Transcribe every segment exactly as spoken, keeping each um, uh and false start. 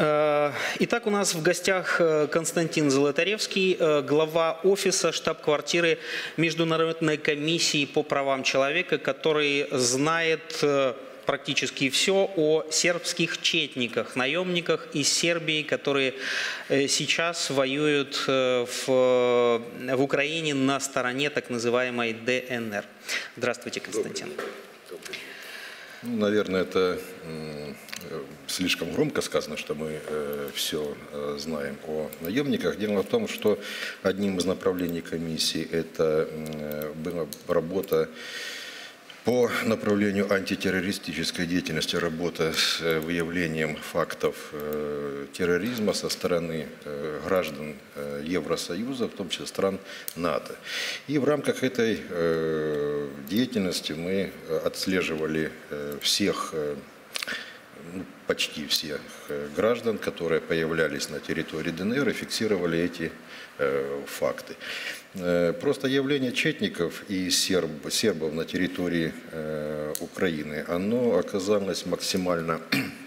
Итак, у нас в гостях Константин Золотаревский, глава офиса штаб-квартиры Международной комиссии по правам человека, который знает практически все о сербских четниках, наемниках из Сербии, которые сейчас воюют в, в Украине на стороне так называемой Дэ Эн Эр. Здравствуйте, Константин. Ну, наверное, это слишком громко сказано, что мы э, все э, знаем о наемниках. Дело в том, что одним из направлений комиссии это э, была работа по направлению антитеррористической деятельности, работа с выявлением фактов э, терроризма со стороны э, граждан э, Евросоюза, в том числе стран НАТО. И в рамках этой э, деятельности мы отслеживали э, всех, э, почти всех граждан, которые появлялись на территории Дэ Эн Эр, и фиксировали эти э, факты. Просто явление четников и серб, сербов на территории э, Украины, оно оказалось максимально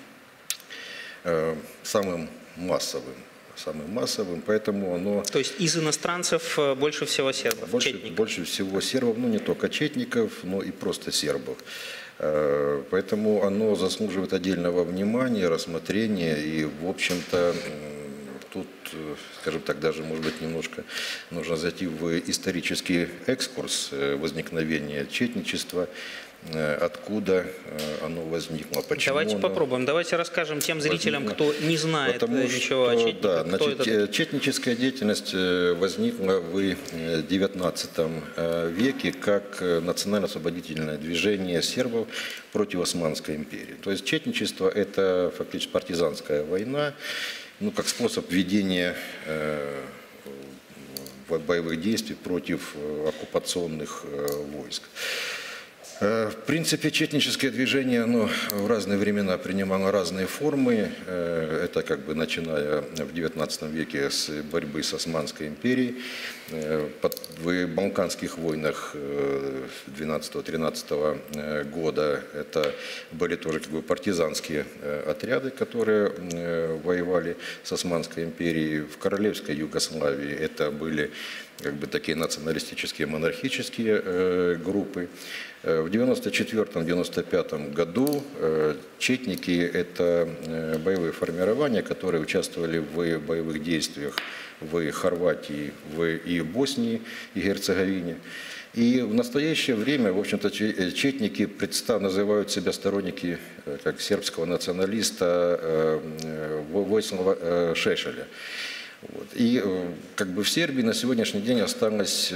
э, самым массовым. Самым массовым, поэтому оно... То есть из иностранцев больше всего сербов, больше, четников? Больше всего сербов, ну не только четников, но и просто сербов. Э, поэтому оно заслуживает отдельного внимания, рассмотрения и, в общем-то, тут, скажем так, даже, может быть, немножко нужно зайти в исторический экскурс возникновения четничества, откуда оно возникло, почему. Давайте оно попробуем, давайте расскажем тем зрителям, возникло. кто не знает Потому ничего что, о четниках. Да, кто значит, это? Четническая деятельность возникла в девятнадцатом веке как национально-освободительное движение сербов против Османской империи. То есть четничество – это фактически партизанская война, ну, как способ ведения э, боевых действий против оккупационных э, войск. Э, в принципе, четническое движение, оно в разные времена принимало разные формы. Э, это как бы начиная в девятнадцатом веке с борьбы с Османской империей. Э, под, в Балканских войнах двенадцатого-тринадцатого года это были тоже как бы партизанские отряды, которые воевали с Османской империей. В королевской Югославии это были как бы такие националистические, монархические э, группы. В девяносто четвёртом — девяносто пятом году э, четники – это э, боевые формирования, которые участвовали в боевых действиях в Хорватии в, и Боснии и Герцеговине. И в настоящее время, в общем-то, четники представ, называют себя сторонники как сербского националиста э, Войслава Шешеля. Вот. И как бы в Сербии на сегодняшний день осталось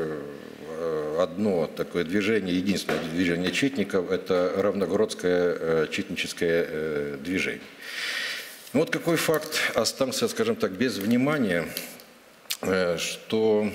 одно такое движение, единственное движение четников – это равногородское четническое движение. Вот какой факт остался, скажем так, без внимания, что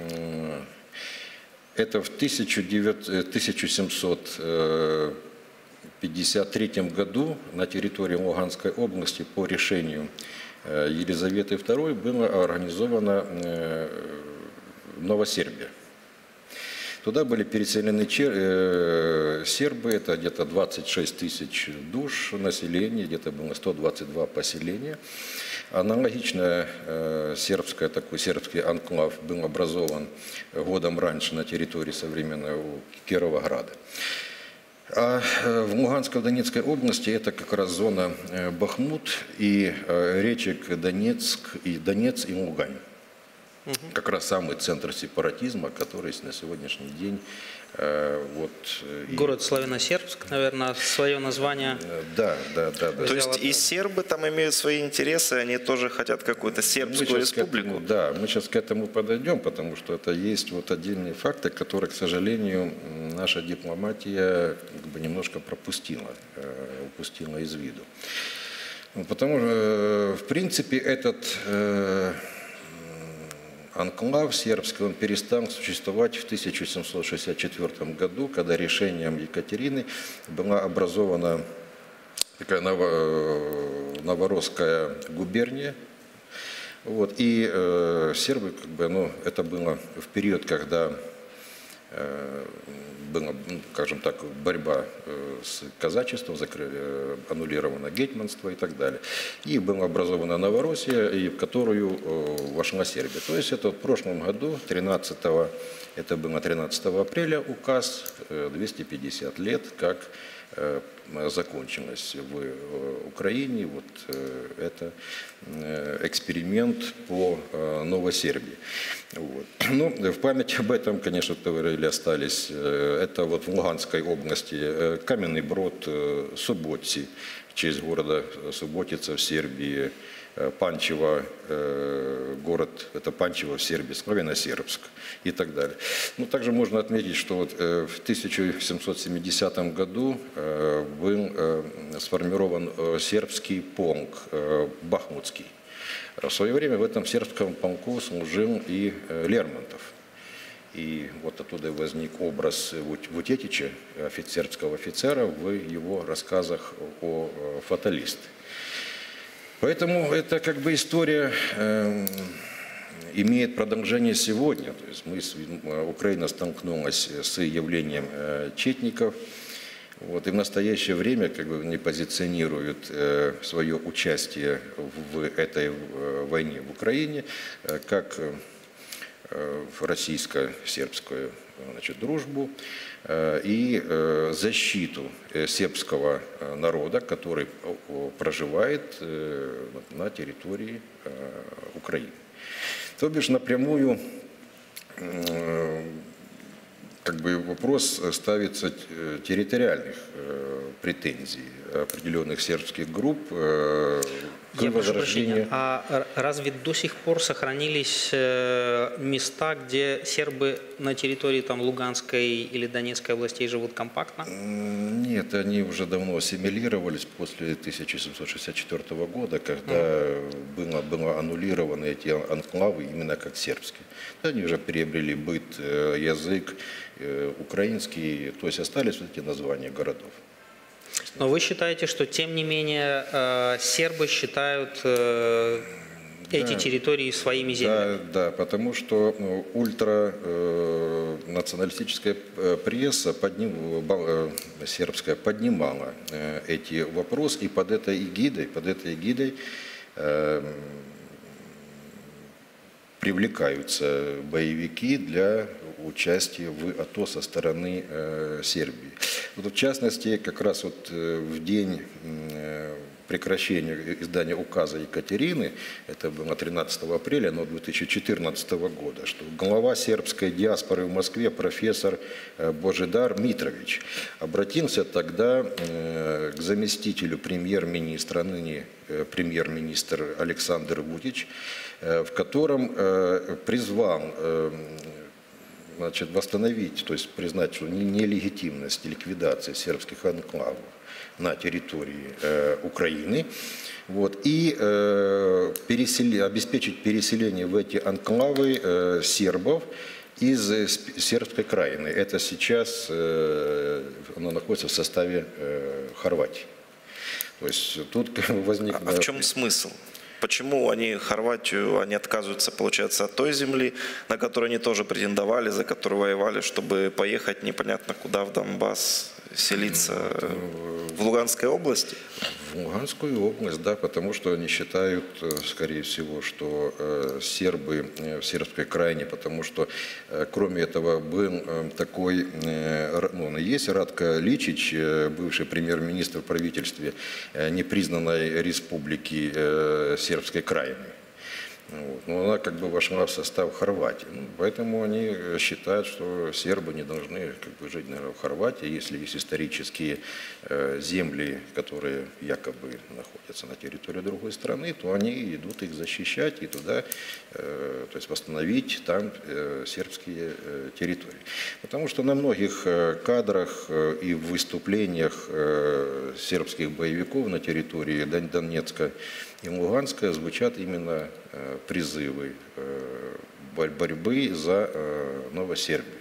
это в тысяча семьсот пятьдесят третьем году на территории Луганской области по решению Елизаветы второй была организована Новосербия. Туда были переселены сербы, это где-то двадцать шесть тысяч душ населения, где-то было сто двадцать два поселения. Аналогично сербское, такой сербский анклав был образован годом раньше на территории современного Кировограда. А в Луганской, Донецкой области это как раз зона Бахмут и речек Донецк и Донец и Лугань. Угу. Как раз самый центр сепаратизма, который на сегодняшний день э, вот город и... Славяно-Сербск, наверное, свое название. Да, да, да, да. То есть и сербы там имеют свои интересы, они тоже хотят какую-то сербскую республику. Этому, да, мы сейчас к этому подойдем, потому что это есть вот отдельные факты, которые, к сожалению, наша дипломатия как бы немножко пропустила, э, упустила из виду. Потому что, э, в принципе, этот э, анклав сербский, он перестал существовать в тысяча семьсот шестьдесят четвёртом году, когда решением Екатерины была образована такая ново, новоросская губерния. Вот, и э, сербы, как бы, ну, это было в период, когда была, скажем так, борьба с казачеством, аннулировано гетманство и так далее. И была образована Новороссия, и в которую вошла Сербия. То есть это в прошлом году, тринадцатого, это было тринадцатого апреля, указ, двести пятьдесят лет, как закончилось в Украине вот это эксперимент по Новосербии. Вот. Ну, в память об этом, конечно, говорили, остались, это вот в Луганской области Каменный Брод, Субботи, в честь города Субботица в Сербии, Панчево, город, это Панчево в Сербии, Славяно-Сербск и так далее. Ну, также можно отметить, что вот в тысяча семьсот семидесятом году был сформирован сербский полк Бахмутский. В свое время в этом сербском полку служил и Лермонтов. И вот оттуда возник образ Вутетича, сербского офицера, в его рассказах о «Фаталисты». Поэтому это как бы история э, имеет продолжение сегодня. То есть мы, Украина столкнулась с явлением э, четников. Вот, и в настоящее время как бы они позиционируют э, свое участие в этой э, войне в Украине э, как э, российско-сербскую, значит, дружбу э, и э, защиту сербского народа, который проживает э, на территории э, Украины. То бишь напрямую э, как бы вопрос ставится территориальных э, претензий определенных сербских групп э, к Я прошу возрождению. прощения, а разве до сих пор сохранились э, места, где сербы на территории там, Луганской или Донецкой областей живут компактно? Нет, они уже давно ассимилировались после тысяча семьсот шестьдесят четвёртого года, когда mm. было, было аннулированы эти анклавы именно как сербские. Они уже приобрели быт, язык украинский, то есть остались вот эти названия городов. Но вы считаете, что тем не менее э, сербы считают э, эти да, территории своими землями? Да, да, потому что ну, ультранационалистическая э, пресса подним, э, сербская поднимала э, эти вопросы, и под этой эгидой, под этой эгидой э, привлекаются боевики для участия в АТО со стороны э, Сербии. Вот, в частности, как раз вот э, в день э, прекращения издания указа Екатерины, это было тринадцатого апреля, но две тысячи четырнадцатого года, что глава сербской диаспоры в Москве профессор э, Божидар Митрович обратился тогда э, к заместителю премьер-министра, ныне э, премьер-министр Александр Вутич, э, в котором э, призвал э, значит, восстановить, то есть признать, что нелегитимность ликвидации сербских анклавов на территории э, Украины, вот, и э, пересели, обеспечить переселение в эти анклавы э, сербов из э, сербской краины. Это сейчас э, оно находится в составе э, Хорватии. То есть тут возник... А в чем смысл? Почему они Хорватию, они отказываются, получается, от той земли, на которую они тоже претендовали, за которую воевали, чтобы поехать непонятно куда, в Донбасс, селиться в Луганской области? В Луганскую область, да, потому что они считают, скорее всего, что сербы в сербской крайне, потому что, кроме этого, был такой, ну, есть Радко Личич, бывший премьер-министр в правительстве непризнанной республики сербской крайне. Вот. Но она как бы вошла в состав Хорватии. Ну, поэтому они считают, что сербы не должны как бы жить, наверное, в Хорватии. Если есть исторические э, земли, которые якобы находятся на территории другой страны, то они идут их защищать и туда, э, то есть восстановить там э, сербские э, территории. Потому что на многих э, кадрах э, и в выступлениях э, сербских боевиков на территории Донецка и Луганска звучат именно э, призывы э, борьбы за э, Новосербию.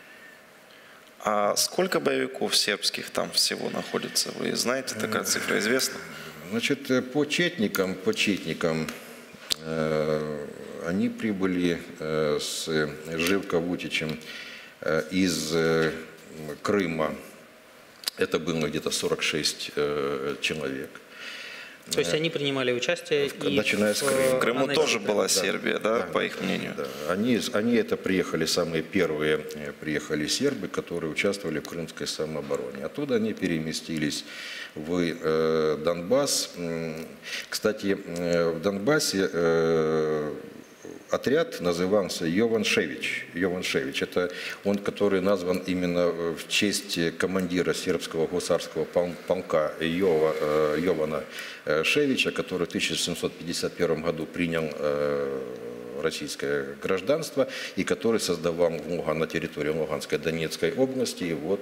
А сколько боевиков сербских там всего находится? Вы знаете, такая цифра известна? Значит, по четникам, по четникам э, они прибыли э, с Живко Вутичем из Крыма это было где-то сорок шесть человек. То есть они принимали участие и начиная с В Крыма. Крыму аннексии тоже Крыма. была Да, Сербия, да, да, по их мнению? Да. Они, они это приехали, самые первые приехали сербы, которые участвовали в крымской самообороне. Оттуда они переместились в э, Донбасс. Кстати, в Донбассе э, отряд назывался Йованшевич. Йованшевич. Это он, который назван именно в честь командира сербского гусарского полка Йова, Йована Шевича, который в тысяча семьсот пятьдесят первом году принял российское гражданство и который создавал на территории Луганской Донецкой области вот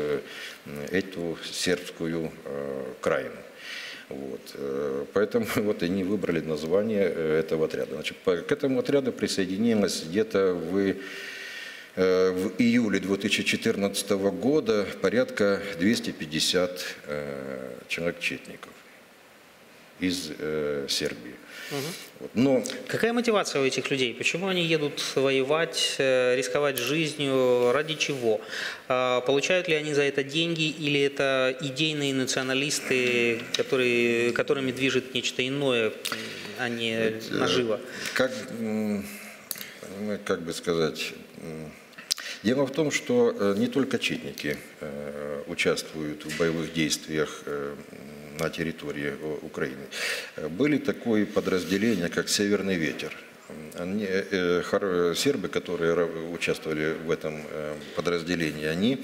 эту сербскую краину. Вот. Поэтому вот они выбрали название этого отряда. Значит, к этому отряду присоединилось где-то в, в июле две тысячи четырнадцатого года порядка двухсот пятидесяти человек-четников из э, Сербии. Угу. Вот. Но какая мотивация у этих людей? Почему они едут воевать, рисковать жизнью? Ради чего? Получают ли они за это деньги или это идейные националисты, которые, которыми движет нечто иное, а не наживо? Как, как бы сказать... Дело в том, что не только четники участвуют в боевых действиях на территории Украины. Были такое подразделения, как «Северный ветер». Они, э, сербы, которые участвовали в этом подразделении, они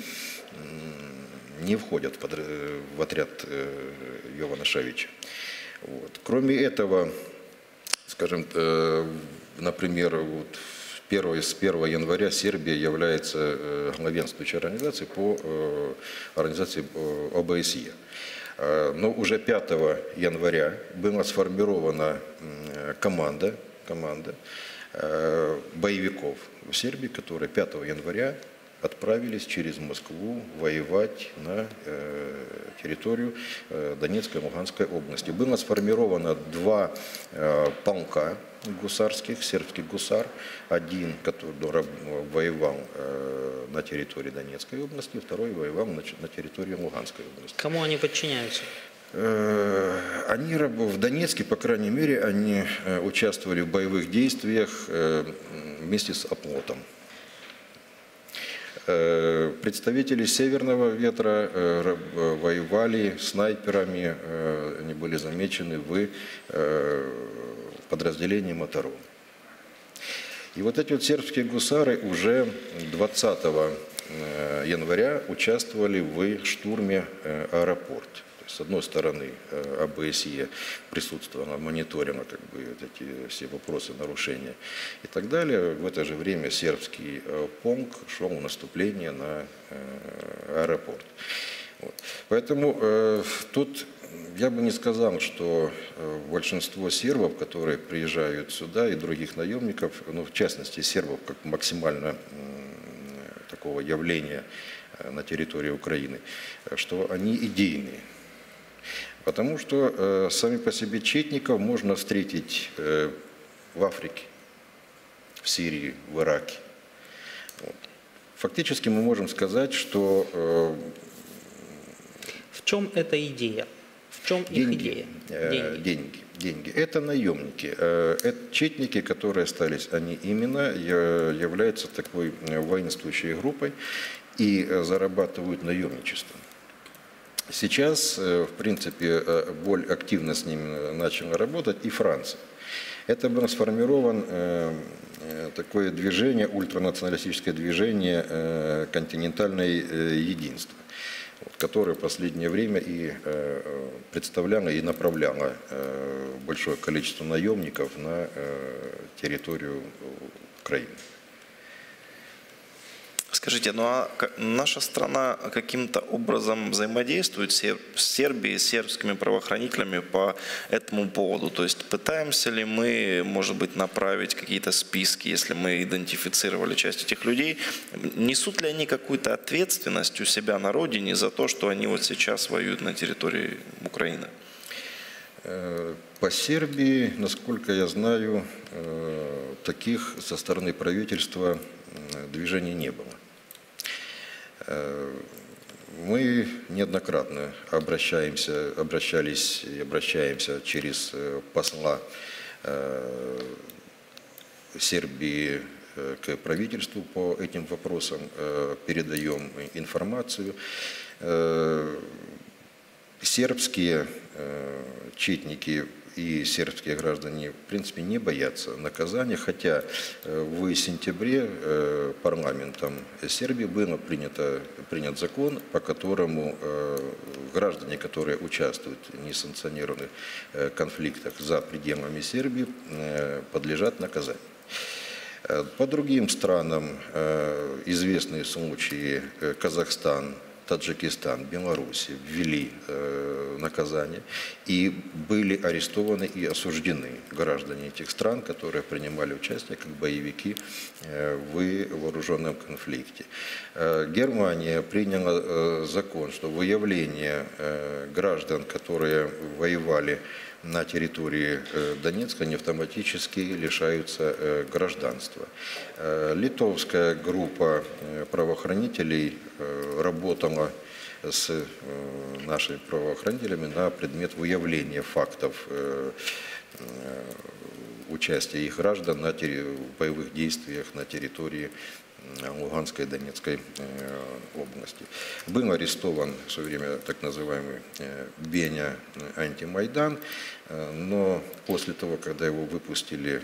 не входят в, под, в отряд Йована Шевича. Вот. Кроме этого, скажем, э, например, вот, с первого января Сербия является главенствующей организацией по организации О Бэ Эс Е. Но уже пятого января была сформирована команда, команда боевиков в Сербии, которые пятого января отправились через Москву воевать на территорию Донецкой и Луганской области. Было сформировано два полка гусарских, сербских гусар. Один, который воевал на территории Донецкой области, второй воевал на территории Луганской области. Кому они подчиняются? Они в Донецке, по крайней мере, они участвовали в боевых действиях вместе с оплотом. Представители «Северного ветра» воевали снайперами, они были замечены в подразделении «Моторол». И вот эти вот сербские гусары уже двадцатого января участвовали в штурме аэропорта. С одной стороны, О Бэ Эс Е присутствовала, мониторила как бы, вот эти все вопросы нарушения и так далее. В это же время сербский полк шел в наступление на аэропорт. Вот. Поэтому э, тут я бы не сказал, что большинство сербов, которые приезжают сюда, и других наемников, ну, в частности сербов, как максимально э, такого явления на территории Украины, что они идейные. Потому что э, сами по себе четников можно встретить э, в Африке, в Сирии, в Ираке. Вот. Фактически мы можем сказать, что... Э, в чем эта идея? В чем деньги, их идея? Э, деньги. деньги. Деньги. Это наемники. Э, это четники, которые остались, они именно являются такой воинствующей группой и зарабатывают наемничеством. Сейчас, в принципе, более активно с ними начала работать и Франция. Это было сформировано такое движение, ультранационалистическое движение «Континентальное единство», которое в последнее время и представляло и направляло большое количество наемников на территорию Украины. Скажите, ну а наша страна каким-то образом взаимодействует с Сербией, с сербскими правоохранителями по этому поводу? То есть пытаемся ли мы, может быть, направить какие-то списки, если мы идентифицировали часть этих людей? Несут ли они какую-то ответственность у себя на родине за то, что они вот сейчас воюют на территории Украины? По Сербии, насколько я знаю, таких со стороны правительства движений не было. Мы неоднократно обращаемся, обращались и обращаемся через посла Сербии к правительству по этим вопросам, передаем информацию. Сербские четники и сербские граждане, в принципе, не боятся наказания, хотя в сентябре парламентом Сербии был принято, принят закон, по которому граждане, которые участвуют в несанкционированных конфликтах за пределами Сербии, подлежат наказанию. По другим странам известные случаи: Казахстан, Таджикистан, Беларусь ввели э, наказание, и были арестованы и осуждены граждане этих стран, которые принимали участие как боевики э, в вооруженном конфликте. Э, Германия приняла э, закон, что выявление э, граждан, которые воевали на территории Донецка, не автоматически лишаются гражданства. Литовская группа правоохранителей работала с нашими правоохранителями на предмет выявления фактов участия их граждан на боевых действиях на территории Луганской и Донецкой области. Был арестован в свое время так называемый Беня Антимайдан, но после того, когда его выпустили,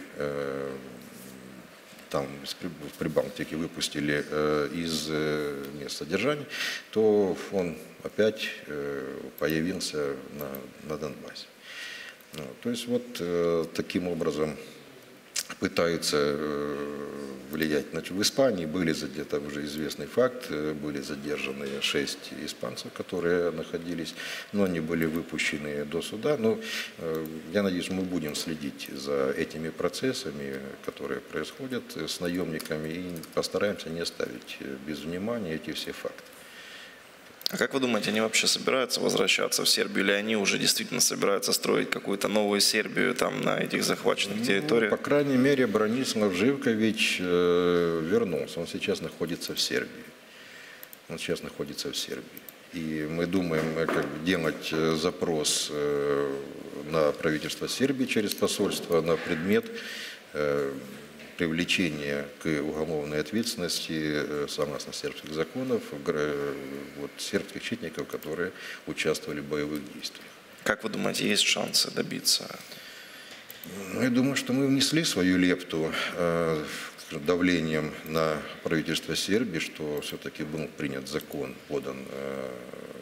там в Прибалтике выпустили из мест содержания, то он опять появился на, на Донбассе. То есть вот таким образом пытаются влиять. Значит, в Испании были, где-то уже известный факт, были задержаны шесть испанцев, которые находились, но они были выпущены до суда. Но я надеюсь, мы будем следить за этими процессами, которые происходят с наемниками, и постараемся не оставить без внимания эти все факты. А как вы думаете, они вообще собираются возвращаться в Сербию, или они уже действительно собираются строить какую-то новую Сербию там на этих захваченных территориях? Ну, по крайней мере, Бранислав Живкович э, вернулся. Он сейчас находится в Сербии. Он сейчас находится в Сербии. И мы думаем, как делать запрос э, на правительство Сербии через посольство на предмет э, привлечение к уголовной ответственности согласно сербских законов вот, сербских четников, которые участвовали в боевых действиях. Как вы думаете, есть шансы добиться? Ну, я думаю, что мы внесли свою лепту э, давлением на правительство Сербии, что все-таки был принят закон, подан э,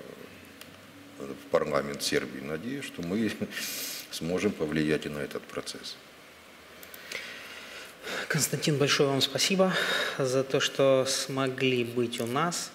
в парламент Сербии. Надеюсь, что мы сможем повлиять и на этот процесс. Константин, большое вам спасибо за то, что смогли быть у нас.